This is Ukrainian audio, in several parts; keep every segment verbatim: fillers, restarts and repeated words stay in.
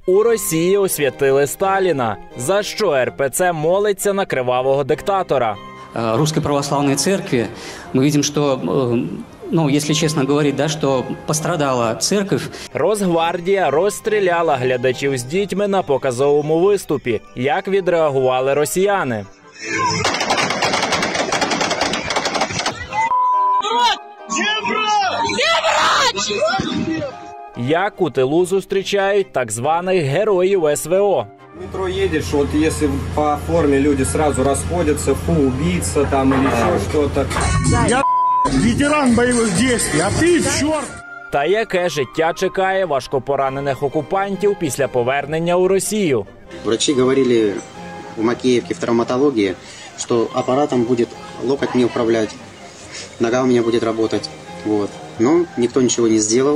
У Росії освятили Сталіна. За що ер пе це молиться на кривавого диктатора? Русской православной церкви мы видим, что, ну, если честно говорить, да, что пострадала церковь. Росгвардія розстріляла глядачів з дітьми на показовому виступі. Як відреагували росіяни? Як у тилу зустрічають так званих героїв ес ве о? В метро едешь, вот если по форме люди сразу расходятся, фу, убийца там или еще что-то. Я ветеран боевых действий, а ты черт! Та яке життя чекає важкопоранених окупантів після повернення у Росію? Врачи говорили в Макеевке в травматологии, что аппаратом будет локоть мне управлять, нога у меня будет работать. Вот. Но никто ничего не сделал.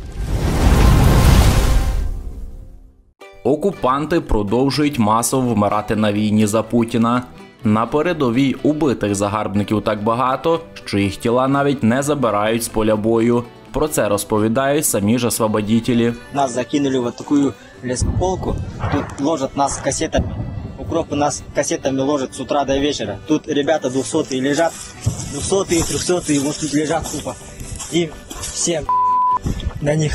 Окупанти продовжують масово вмирати на війні за Путіна. На передовій убитих загарбників так багато, що їх тіла навіть не забирають з поля бою. Про це розповідають самі ж освободітелі. Нас закинули в таку лесополку, тут ложат нас кассетами. Укропы нас кассетами ложат с утра до вечера. Тут ребята двухсотые лежат, двухсотые, трехсотые, вот тут лежат тупо. И всем на них.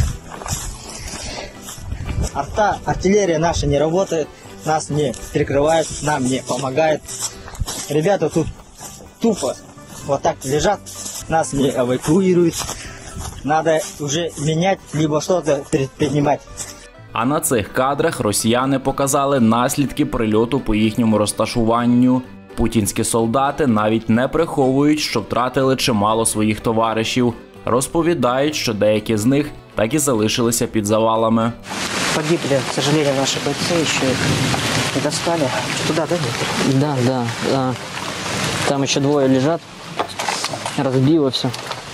Арта, артиллерия наша не работает, нас не прикрывает, нам не помогает. Ребята тут тупо вот так лежат, нас не эвакуируют. Надо уже менять, либо что-то предпринимать. А на цих кадрах росіяни показали наслідки прильоту по їхньому розташуванню. Путінські солдати навіть не приховують, що втратили чимало своїх товаришів. Розповідають, що деякі з них так і залишилися під завалами. Погибли, к сожалению, наши бойцы, еще их не достали. Туда, да? Да, да, да. Там еще двое лежат. Разбило все.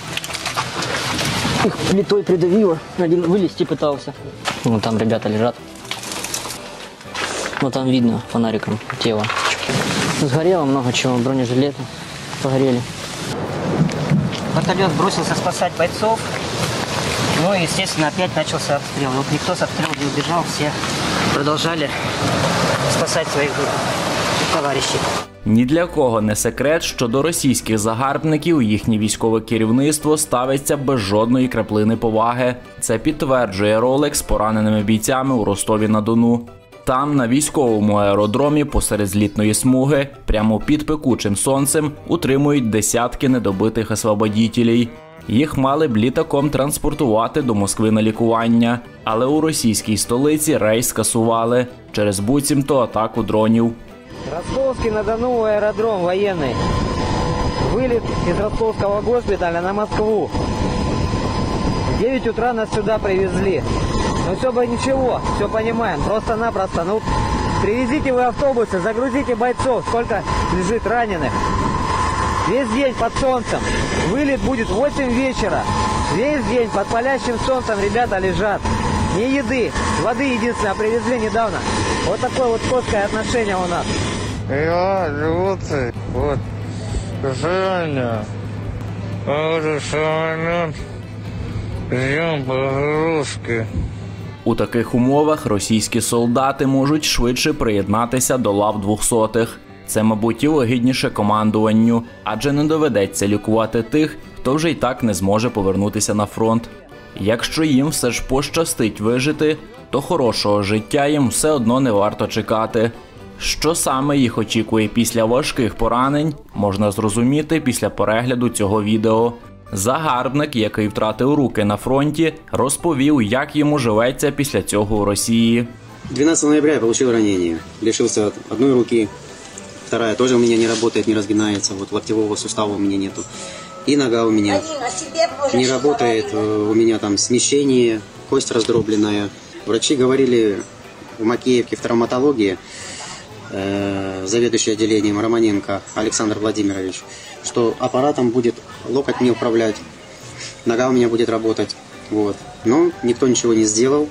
Их плитой придавило. Один вылезти пытался. Ну, там ребята лежат. Ну, там видно фонариком тело. Сгорело много чего, бронежилеты погорели. Вертолет бросился спасать бойцов. Ну и, естественно, опять начался обстрел. Вот никто с обстрела не убежал, все продолжали спасать своих товарищей. Ні для кого не секрет, що до російських загарбників їхнє військове керівництво ставиться без жодної краплини поваги. Це підтверджує ролик з пораненими бійцями у Ростові-на-Дону. Там, на військовому аеродромі посеред злітної смуги, прямо під пекучим сонцем, утримують десятки недобитих освободітелів. Їх мали б літаком транспортувати до Москви на лікування. Але у російській столиці рейс скасували через буцімто атаку дронів. Ростовский-на-Дону аэродром военный. Вылет из Ростовского госпиталя на Москву. В девять утра нас сюда привезли. Ну все бы ничего, все понимаем. Просто-напросто, ну, привезите вы автобусы, загрузите бойцов, сколько лежит раненых. Весь день под солнцем. Вылет будет в восемь вечера. Весь день под палящим солнцем ребята лежат. Ни еды, воды единственное привезли недавно. Вот такое вот скотское отношение у нас. Я животный, вот, Женя, а самолет, ждем погрузки. У таких умовах російські солдати можуть швидше приєднатися до лав двохсотих. Це, мабуть, і вигідніше командуванню, адже не доведеться лікувати тих, хто вже й так не зможе повернутися на фронт. Якщо їм все ж пощастить вижити, то хорошого життя їм все одно не варто чекати. Що саме їх очікує після важких поранень, можна зрозуміти після перегляду цього відео. Загарбник, який втратив руки на фронті, розповів, як йому живеться після цього у Росії. двенадцатого ноября я получил ранение. Лишился одной руки, вторая тоже у меня не работает, не разгинается. Вот локтевого сустава у меня нету. И нога у меня не работает, у меня там смещение, кость раздробленная. Врачи говорили в Макеевке в травматологии, э, заведующий отделением Романенко Александр Владимирович, что аппаратом будет локоть мне управлять, нога у меня будет работать. Вот. Но никто ничего не сделал.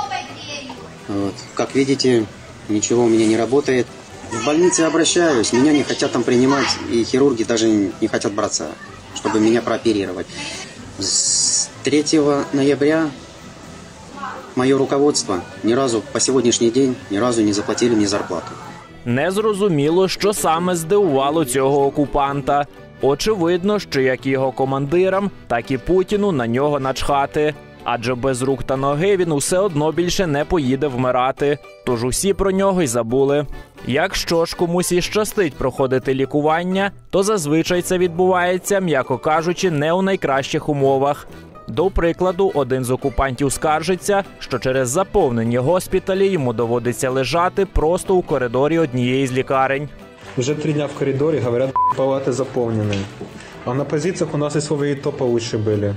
Вот. Как видите, ничего у меня не работает. В больнице обращаюсь, меня не хотят там принимать, и хирурги даже не хотят браться, чтобы меня прооперировать. С третьего ноября мое руководство ни разу по сегодняшний день ни разу не заплатили мне зарплату. Незрозуміло, що саме здивувало цього окупанта. Очевидно, що як його командирам, так і Путіну на нього начхати. Адже без рук та ноги він усе одно більше не поїде вмирати. Тож усі про нього й забули. Якщо ж комусь і щастить проходити лікування, то зазвичай це відбувається, м'яко кажучи, не у найкращих умовах. До прикладу, один з окупантів скаржиться, що через заповнені госпіталі йому доводиться лежати просто у коридорі однієї з лікарень. Уже три дня в коридоре, говорят, палаты заполнены. А на позициях у нас и свои то получше были.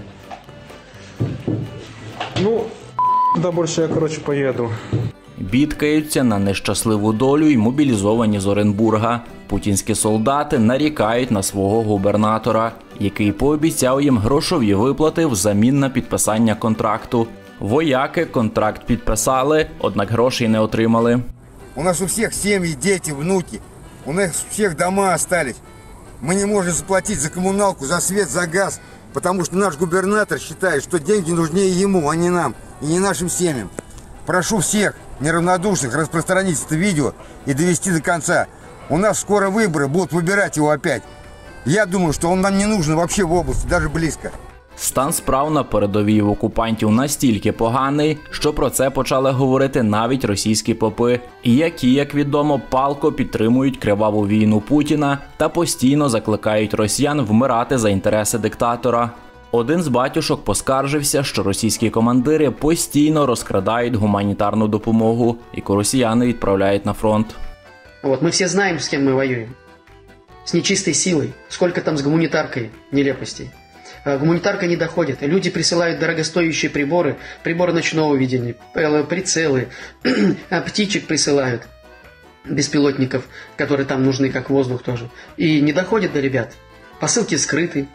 Ну, да больше я, короче, поеду. Бідкаються на нещасливу долю й мобілізовані з Оренбурга. Путінські солдати нарікають на свого губернатора, який пообіцяв їм грошові виплати взамін на підписання контракту. Вояки контракт підписали, однак грошей не отримали. У нас у всіх сім'ї, діти, внуки. У нас у всіх дома остались. Мы не можем заплатить за коммуналку, за свет, за газ, потому что наш губернатор считает, что деньги нужнее ему, а не нам, и не нашим семьям. Прошу всех неравнодушных распространить это видео и довести до конца. У нас скоро выборы, будут выбирать его опять. Я думаю, что он нам не нужен вообще в области, даже близко. Стан справ на передовій в окупантів настільки поганий, що про це почали говорити навіть російські попи, які, як відомо, палко підтримують криваву війну Путіна та постійно закликають росіян вмирати за інтереси диктатора. Один з батюшок поскаржився, що російські командири постійно розкрадають гуманітарну допомогу, яку росіяни відправляють на фронт. Вот, мы все знаем, с кем мы воюем. С нечистой силой. Сколько там с гуманитаркой нелепостей. Гуманитарка не доходит. Люди присылают дорогостоящие приборы, приборы ночного видения, прицелы, птичек присылают, беспилотников, которые там нужны как воздух тоже. И не доходит до ребят. Посылки скрыты.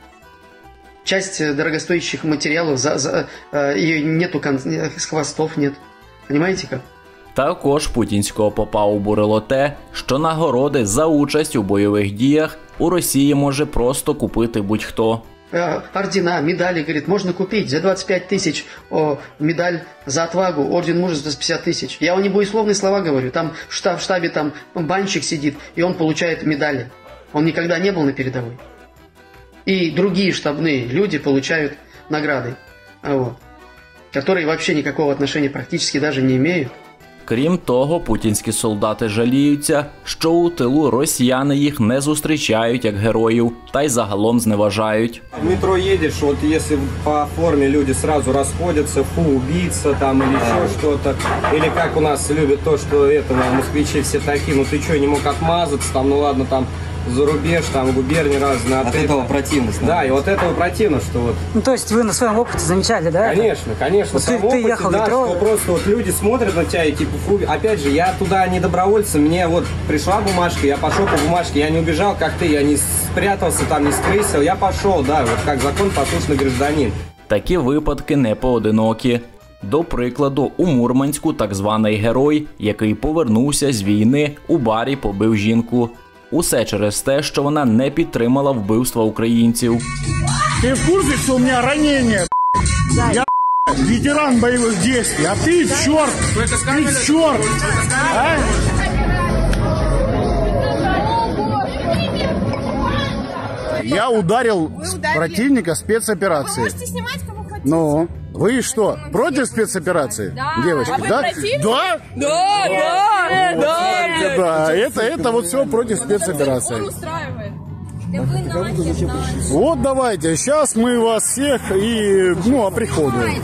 Часть дорогостоящих материалов, за, за, ее нету, хвостов нет. Понимаете как? Також путінського попа обурило те, що нагороди за участь у бойових діях у Росії може просто купити будь-хто. Ордена, медали, говорит, можно купить за двадцать пять тысяч о, медаль за отвагу, орден мужества за пятьдесят тысяч. Я вам не боесловные слова говорю, там в, штаб, в штабе там банщик сидит, и он получает медали. Он никогда не был на передовой. И другие штабные люди получают награды, вот, которые вообще никакого отношения практически даже не имеют. Крім того, путінські солдати жаліються, що у тилу росіяни їх не зустрічають як героїв, та й загалом зневажають. В метро едешь, вот если по форме люди сразу расходятся, фу, убийца там или еще что-то, или как у нас любят то, что этого москвичи все такие, ну ты что, не мог отмазаться, там, ну ладно, там, за рубеж, там, губернии разные. От этого противно. Да, и вот этого противно, что вот... Ну, то есть вы на своем опыте замечали, да? Конечно, конечно. Вот ты, опыте, ты ехал да, метро... что просто вот люди смотрят на тебя и типа, фу, опять же, я туда не добровольцем, мне вот пришла бумажка, я пошел по бумажке, я не убежал, как ты, я не спрятался там, не скрысил, я пошел, да, вот как законопослушный гражданин. Такі випадки не поодинокі. До прикладу, у Мурманську так званий герой, який повернувся з війни, у барі побив жінку. Усе через те, що вона не підтримала вбивства українців. Ти в курсі, що у мене ранення? Я ветеран бойових дій, а ти чорт! Ти чорт! А? Я ударил противника спецоперации. Вы можете снимать кого хотите. Ну, вы что, против спецоперации? Да. Девочки, А вы да? противник? Да? Да, да, да. Да, это, это вот все против спецоперации. Он устраивает. Да вы нахер нас. Вот давайте, сейчас мы вас всех и, ну, оприходуем.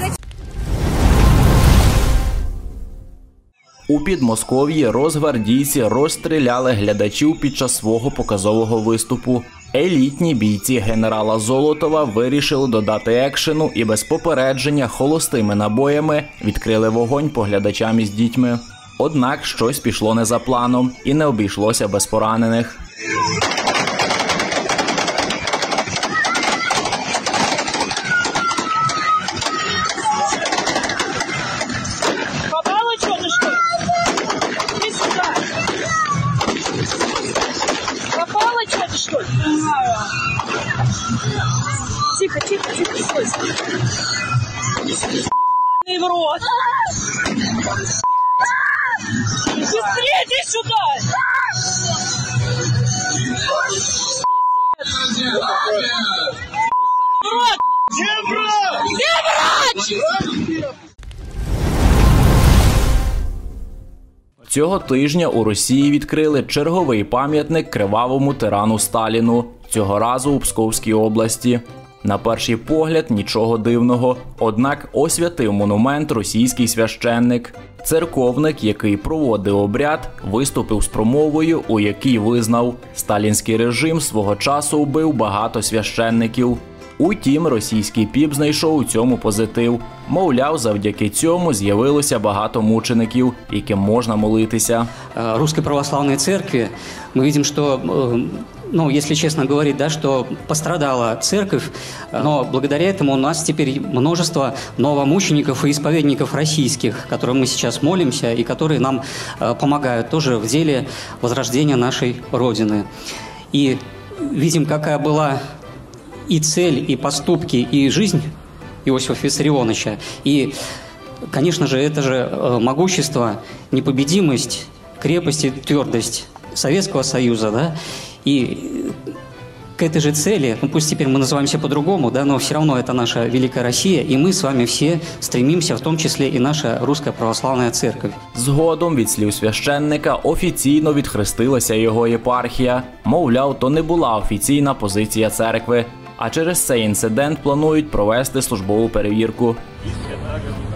У Підмосков'ї розгвардійці розстріляли глядачів під час свого показового виступу. Елітні бійці генерала Золотова вирішили додати екшену і без попередження холостими набоями відкрили вогонь по глядачам із дітьми. Однак щось пішло не за планом і не обійшлося без поранених. Тихо, тихо, тихо, стой. Ебаный в рот. Быстрее иди сюда! Где врач? Где врач? Цього тижня у Росії відкрили черговий пам'ятник кривавому тирану Сталіну, цього разу у Псковській області. На перший погляд нічого дивного, однак освятив монумент російський священник. Церковник, який проводив обряд, виступив з промовою, у якій визнав, сталінський режим свого часу вбив багато священників. Утім, російський піп знайшов у цьому позитив. Мовляв, завдяки цьому з'явилося багато мучеників, яким можна молитися. Русской православной церкви мы видим, что, ну, если честно говорить, да, что пострадала церковь, но благодаря этому у нас теперь множество новомучеников и исповедников российских, которым мы сейчас молимся и которые нам помогают тоже в деле возрождения нашей Родины. И видим, какая была и цель, и поступки, и жизнь Иосифа Виссарионовича. И, конечно же, это же могущество, непобедимость, крепость и твердость Советского Союза, да, и к этой же цели, ну пусть теперь мы называемся по-другому, да, но все равно это наша великая Россия, и мы с вами все стремимся, в том числе и наша Русская Православная Церковь. Згодом від слів священника офіційно відхрестилася його єпархія. Мовляв, то не була офіційна позиція церкви. А через цей інцидент планують провести службову перевірку.